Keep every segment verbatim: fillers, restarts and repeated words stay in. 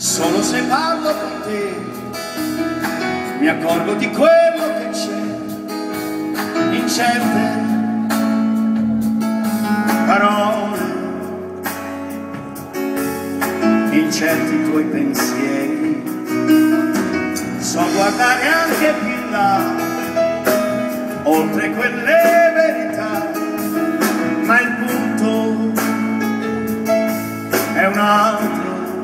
Solo se parlo con te mi accorgo di quello che c'è in certe parole, in certi tuoi pensieri. So guardare anche più in là, oltre quelle verità, ma il punto è un altro.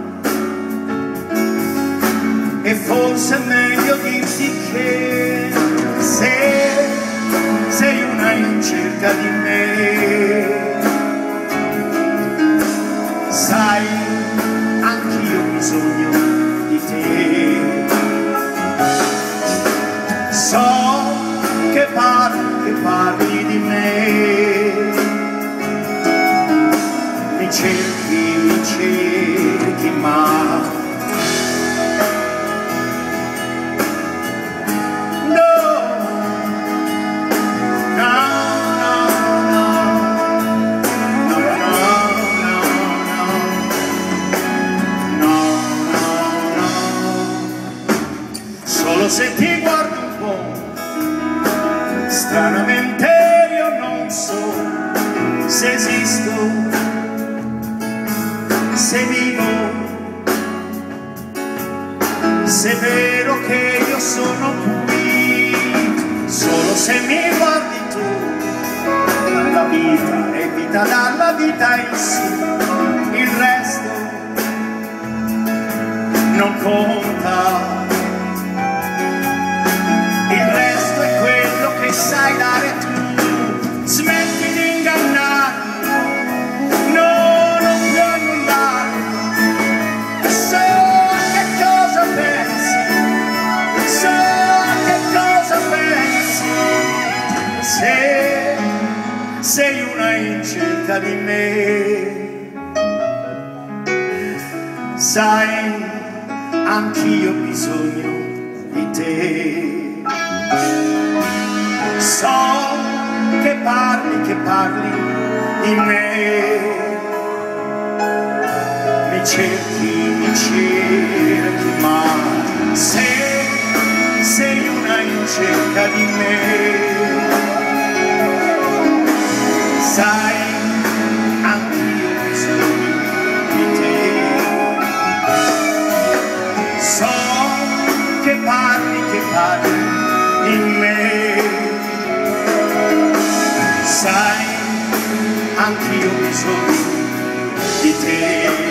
E forse è meglio dirti che se sei una in cerca di me, sai, anch'io ho bisogno di te. So che parli, che parli di me, mi cerchi, mi cerchi, ma se ti guardo un po', stranamente io non so se esisto, se vivo, se è vero che io sono qui. Solo se mi guardi tu, la vita è vita dalla vita in sì, il resto non conta. Sai dare tu, smetti di ingannare, no, non puoi annullare. So che cosa pensi, so che cosa pensi, se sei una in cerca di me, sai, anch'io ho bisogno di te. So che parli, che parli di me, mi cerchi, mi cerchi, ma se sei una in cerca di me, sai, anch'io ho bisogno di te. So che parli, che parli di me, sai, anch'io ho bisogno di te.